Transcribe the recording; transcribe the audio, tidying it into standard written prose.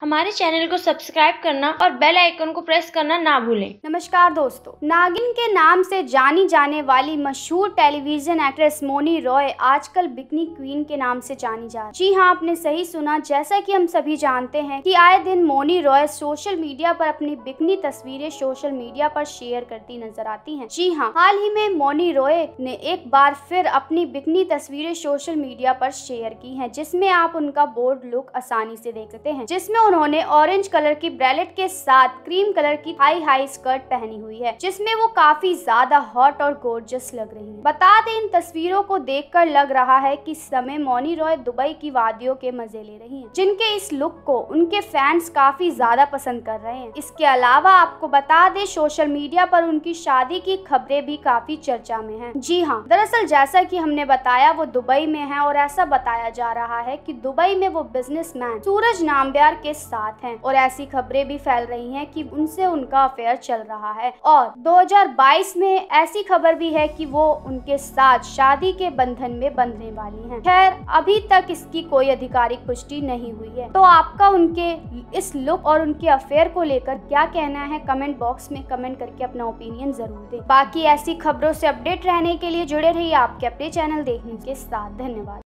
हमारे चैनल को सब्सक्राइब करना और बेल आइकन को प्रेस करना ना भूलें। नमस्कार दोस्तों, नागिन के नाम से जानी जाने वाली मशहूर टेलीविजन एक्ट्रेस मौनी रॉय आजकल बिकनी क्वीन के नाम से जानी जा रही है। जी हाँ, आपने सही सुना। जैसा कि हम सभी जानते हैं कि आए दिन मौनी रॉय सोशल मीडिया पर अपनी बिकनी तस्वीरें सोशल मीडिया पर शेयर करती नजर आती हैं। जी हाँ, हाल ही में मौनी रॉय ने एक बार फिर अपनी बिकनी तस्वीरें सोशल मीडिया पर शेयर की हैं, जिसमें आप उनका बोल्ड लुक आसानी से देख सकते हैं, जिसमें उन्होंने ऑरेंज कलर की ब्रेलेट के साथ क्रीम कलर की हाई स्कर्ट पहनी हुई है, जिसमें वो काफी ज्यादा हॉट और गॉर्जियस लग रही है। बता दें, इन तस्वीरों को देखकर लग रहा है कि इस समय मौनी रॉय दुबई की वादियों के मजे ले रही हैं, जिनके इस लुक को उनके फैंस काफी ज्यादा पसंद कर रहे हैं। इसके अलावा आपको बता दें, सोशल मीडिया पर उनकी शादी की खबरें भी काफी चर्चा में हैं। जी हाँ, दरअसल जैसा कि हमने बताया, वो दुबई में है और ऐसा बताया जा रहा है कि दुबई में वो बिजनेसमैन सूरज नाम्बियार के साथ हैं, और ऐसी खबरें भी फैल रही हैं कि उनसे उनका अफेयर चल रहा है। और 2022 में ऐसी खबर भी है कि वो उनके साथ शादी के बंधन में बंधने वाली हैं। खैर, अभी तक इसकी कोई आधिकारिक पुष्टि नहीं हुई है। तो आपका उनके इस लुक और उनके अफेयर को लेकर क्या कहना है, कमेंट बॉक्स में कमेंट करके अपना ओपिनियन जरूर दें। बाकी ऐसी खबरों से अपडेट रहने के लिए जुड़े रहिए आपके अपने चैनल देखने के साथ। धन्यवाद।